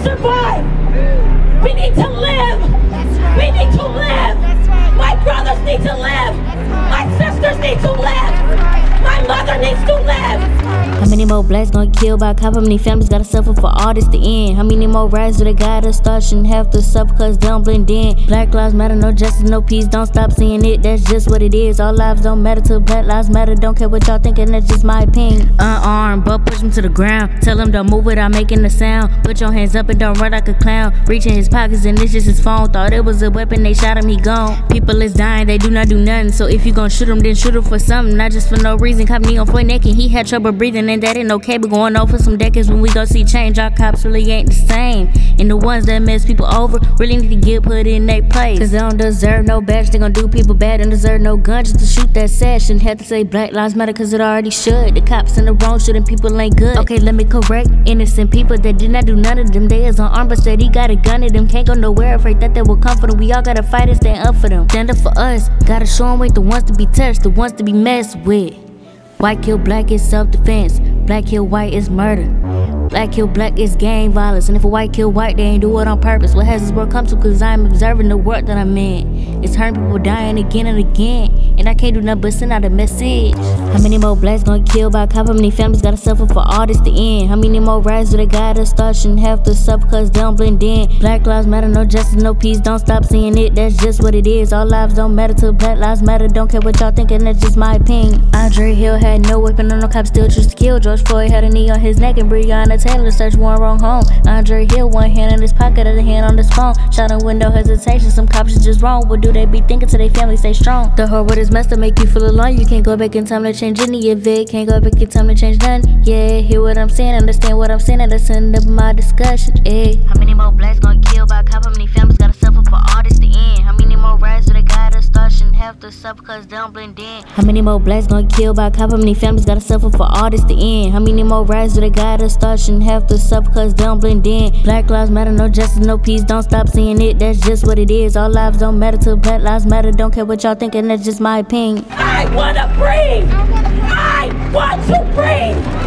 survive. We need to live. We need to live. My brothers need to live. My sisters need to live. My mother needs to live. How many more blacks gonna kill by cop? How many families gotta suffer for all this to end? How many more riots do they gotta start? Shouldn't have to suffer cause they don't blend in. Black lives matter, no justice, no peace. Don't stop seeing it, that's just what it is. All lives don't matter till black lives matter. Don't care what y'all thinking, that's just my opinion. Unarmed, but push him to the ground. Tell him don't move without making a sound. Put your hands up and don't run like a clown. Reach in his pockets and it's just his phone. Thought it was a weapon, they shot him, he gone. People is dying, they do not do nothing. So if you gon' shoot him, then shoot him for something. Not just for no reason. Cop me on foot naked, he had trouble breathing and that ain't okay. But going on for some decades when we gon' see change. Our cops really ain't the same. And the ones that mess people over really need to get put in their place. Cause they don't deserve no badge, they gon' do people bad. And deserve no gun just to shoot that sad. Shouldn't have to say Black Lives Matter cause it already should. The cops in the wrong, shooting people ain't good. Okay, let me correct. Innocent people that did not do none of them. They is unarmed but said he got a gun at them. Can't go nowhere afraid that they will come for them. We all gotta fight and stand up for them. Stand up for us, gotta show them we the ones to be touched, the ones to be messed with. White kill black is self-defense. Black kill white is murder. Black kill black is gang violence. And if a white kill white, they ain't do it on purpose. What has this world come to? Cause I'm observing the world that I'm in. It's hurting people dying again and again. And I can't do nothing but send out a message. How many more blacks gonna kill by cop? How many families gotta suffer for all this to end? How many more riots do they gotta start? Shouldn't have to suffer cause they don't blend in. Black lives matter, no justice, no peace. Don't stop seeing it, that's just what it is. All lives don't matter till black lives matter. Don't care what y'all thinking, that's just my opinion. Andre Hill had no weapon on no cop, still choose to kill. George Floyd had a knee on his neck and Breonna Taylor search warrant wrong home. Andre Hill, one hand in his pocket, other hand on his phone. Shot him with no hesitation, some cops is just wrong. What do they be thinking till they family stay strong? The whole world is messed up, make you feel alone. You can't go back in time to change any of it. Can't go back in time to change none. Yeah, hear what I'm saying, understand what I'm saying, and listen to my discussion. How many more blacks gonna kill by cop? How many families gotta suffer for all this to end? How many more riots do they gotta start? Shouldn't have to suffer cause they don't blend in. How many more blacks gonna kill by cop? How many families gotta suffer for all this to end? How many more riots do they gotta start? Shouldn't have to suffer cause they don't blend in. Black lives matter, no justice, no peace. Don't stop seeing it, that's just what it is. All lives don't matter till black lives matter. Don't care what y'all thinking, that's just my opinion. I wanna breathe. I want to breathe.